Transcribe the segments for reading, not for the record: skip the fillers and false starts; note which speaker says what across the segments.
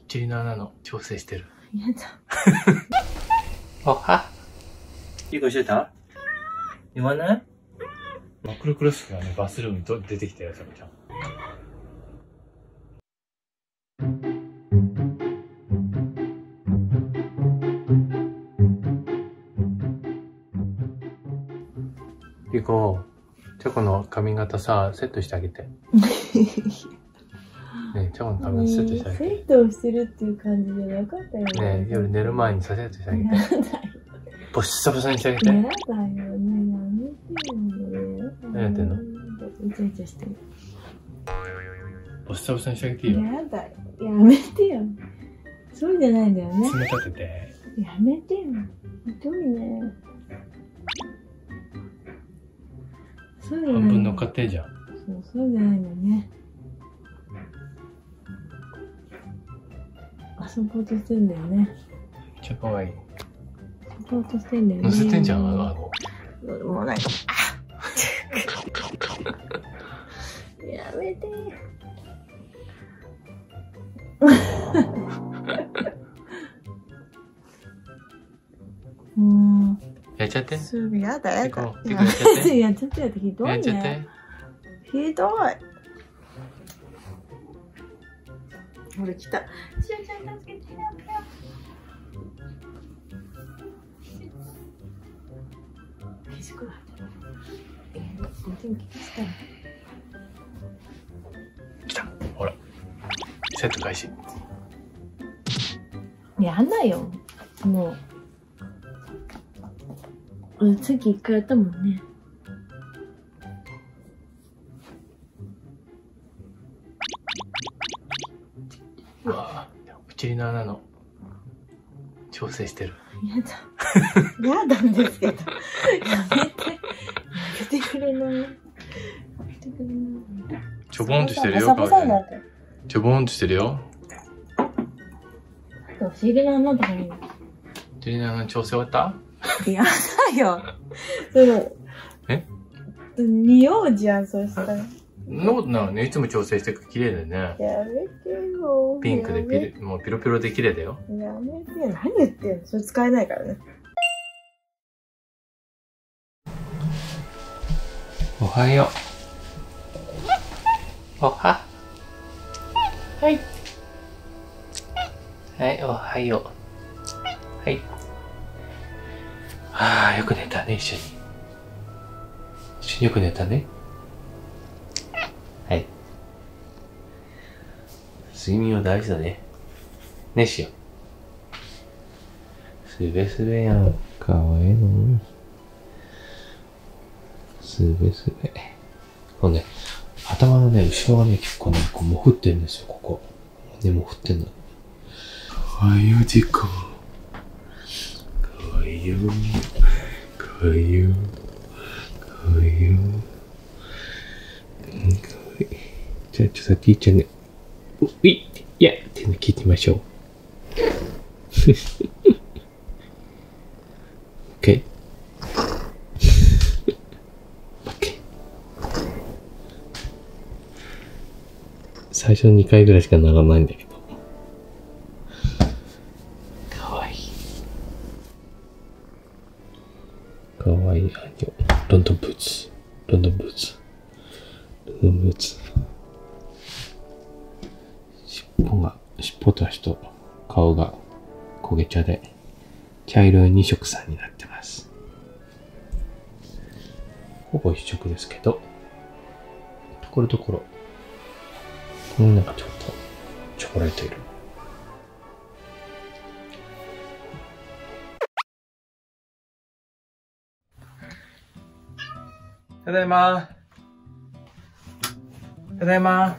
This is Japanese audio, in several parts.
Speaker 1: ちりの穴の調整してる。
Speaker 2: やだ。
Speaker 1: あは。いい子してた？言わない？マクロクロスがね、バスルームに出てきたよ、さくちゃん。リコ、チョコの髪型さ、セットしてあげて。ねえ、チョコの髪型セットしてあげて。
Speaker 2: セットをしてるっていう感じじゃなかったよね。
Speaker 1: ねえ、夜寝る前にさ、セットしてあげて。ボッサボサにしてあげて。
Speaker 2: やだよね、やめてよね。
Speaker 1: 何やってんの？
Speaker 2: イチャイチャしてる。
Speaker 1: ボッサボサにしてあげていいよ。
Speaker 2: やだよ、やめてよ。そうじゃないんだよね。
Speaker 1: 爪立てて。
Speaker 2: やめてよ。ひどいね。そうじゃない。
Speaker 1: 半分乗っかってんじゃん。
Speaker 2: そうじゃないんだよね。遊ぼうとしてんだよね。
Speaker 1: めっちゃ可愛い。
Speaker 2: 遊ぼうとしてんだよね。
Speaker 1: 乗せてんじゃん、顎。
Speaker 2: もうなんか。やめて。もう。
Speaker 1: やっちゃって。
Speaker 2: すぐやだやだ。
Speaker 1: やっちゃって。
Speaker 2: やっちゃってやってひどいね。
Speaker 1: やっちゃって。
Speaker 2: ひどい。ほら来た。しおちゃん助けて。消しくなった。お天気消したい。
Speaker 1: 来た。ほら。セット開始。
Speaker 2: やんないよ。もう。さっき一回やったもんね。
Speaker 1: うわぁ、おちりの穴の調整してる。
Speaker 2: やだ。やだんですけど。やめて。やめてくれない。やめてくれない。
Speaker 1: ちょぼんとしてるよ、
Speaker 2: ボサボサになってる。
Speaker 1: ちょぼんとしてるよ。
Speaker 2: 不思議な穴とかに。
Speaker 1: おちりの穴の調整終わった？
Speaker 2: やだよ。その。
Speaker 1: え？
Speaker 2: 匂うじゃん、そしたら。
Speaker 1: そんなことないね。いつも調整してく綺麗だよね。
Speaker 2: やめてよ。
Speaker 1: ピンクでもうピロピロで綺麗だよ。
Speaker 2: やめてよ。何言ってんの？それ使えないからね。
Speaker 1: おはよう。おは。はい。はい、おはよう。はい。はあ、よく寝たね、一緒に。一緒によく寝たね。はい。睡眠は大事だね。ねしよ。すべすべやん。かわいいの。すべすべ。こうね、頭のね、後ろがね、結構ね、こう、もふってるんですよ、ここ。ね、もふってんの。かわいいよ、ジコ。かわいいよ。かわいいよ。かわいいよ。かわいい。じゃあ、ちょっとティーチャーね、いやっていうの聞いてみましょう。OK。最初の2回ぐらいしかならないんだけど。かわいい。かわいい。ロンドンブーツ。ロンドンブーツ。ロンドンブーツ。尻尾と足と顔が焦げ茶で、茶色い2色さんになってます。ほぼ一色ですけど、ところどころ、この中ちょっとチョコレートいる。ただいま。ただいま。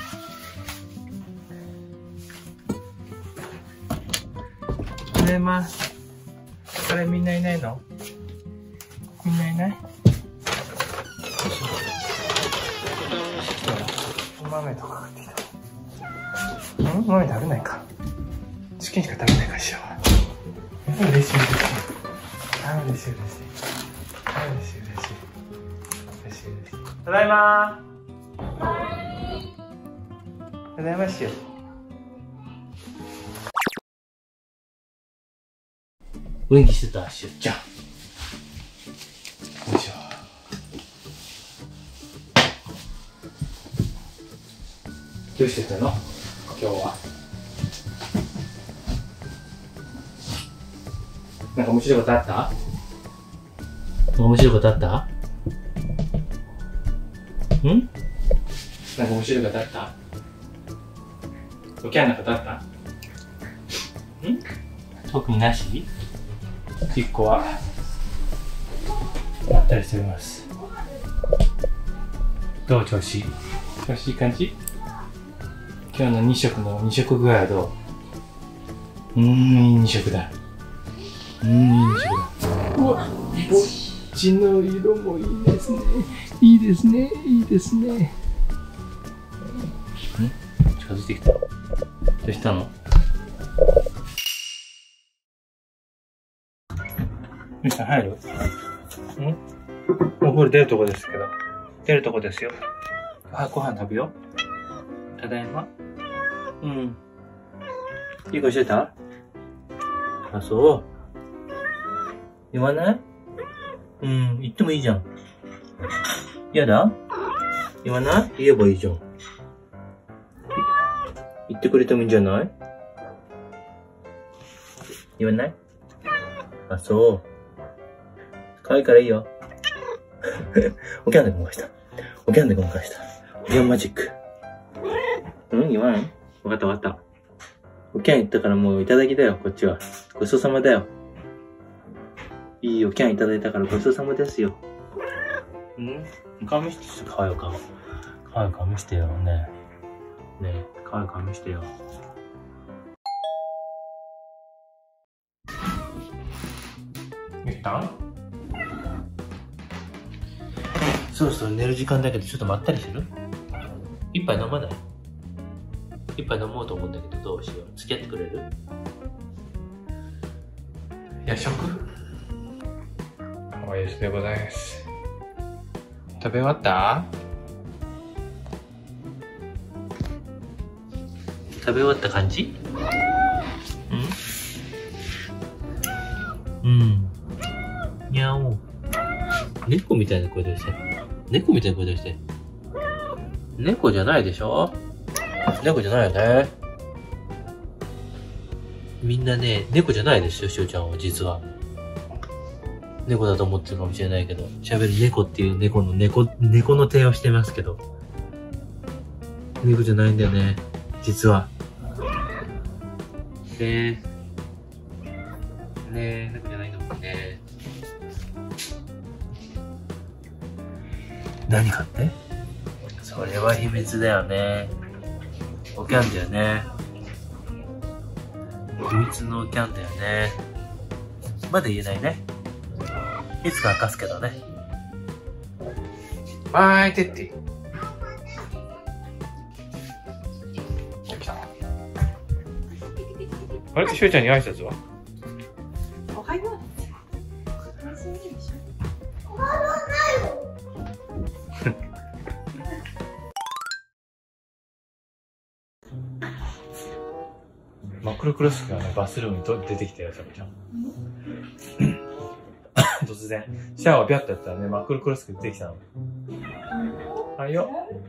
Speaker 1: ただいま。あれみんないないの？みんないない？豆とか買ってきた。豆食べないか。チキンしか食べないかしら。嬉しい嬉しい。嬉しい嬉しい。嬉しい嬉しい。嬉しい嬉しい。ただいまー。ただいましよ。 お元気してたしゅうちゃん。よいしょ。どうしてたの今日は。なんか面白いことあった？面白いことあった？なんか面白いことあった？おきゃんなことあった？特になし？1個はまったりしております。どう調子いい？調子いい感じ？今日の2食の2食具合はどう？いい2食だ。いい2食だ。うわ、こっちの色もいいですね。いいですね。いいですね。近づいてきた。どうしたの？みさん入る？お風呂出るとこですけど。出るとこですよ。ご飯食べよう。ただいま。いい子してた？あ、そう。言わない？言ってもいいじゃん。やだ？言わない？言えばいいじゃん。言ってくれてもいいんじゃない？言わない？あ、そう。可愛いからいいよ。おきゃんでごまかした。おきゃんでごまかした。おきゃんマジック。言わない？わかったわかった。おきゃん言ったからもういただきだよ、こっちは。ごちそうさまだよ。いいおきゃんいただいたからごちそうさまですよ。顔見して、かわいい顔。かわいい顔見してよ、ねえ。ねえ、かわいい顔見してよ。できた？そろそろ寝る時間だけどちょっとまったりする？一杯飲まない？一杯飲もうと思うんだけどどうしよう？付き合ってくれる？夜食？おやすでございます。食べ終わった？食べ終わった感じ？にゃお。猫みたいな声出して。猫みたいな声出して。猫じゃないでしょ？猫じゃないよね。みんなね、猫じゃないですよ、しおちゃんは、実は。猫だと思ってるかもしれないけど、喋る猫っていう猫の手をしてますけど。猫じゃないんだよね、実は。猫じゃないのもね。何かって？それは秘密だよね。おきゃんだよね。秘密のおきゃんだよね。まだ言えないね。いつか明かすけどね。てって。起きた。あれ？しおちゃんに挨拶は？
Speaker 2: おはよう。
Speaker 1: マクロクロスがね、バスルームに出てきたよ、さくちゃん。突然、シャワービャッとやったらね、マクロクロスが出てきたの。あれよ。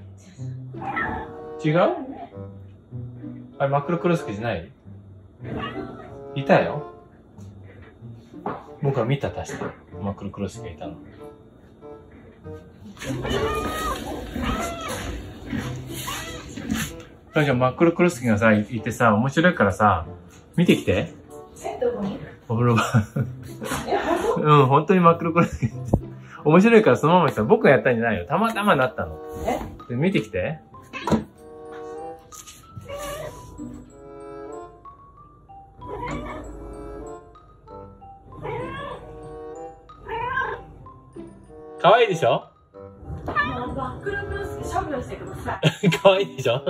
Speaker 1: 違う？あれ、マクロクロスじゃない？いたよ。僕は見た、確かマクロクロスがいたの。じゃあマックルクロスキがさ、いてさ、面白いからさ、見てきて。お風呂場。本当にマックルクロスキ。面白いからそのままさ、僕がやったんじゃないよ。たまたまなったの。見てきて。かわいいでしょ？
Speaker 2: マックルクロスキ処分してくださ
Speaker 1: い。かわいいでしょ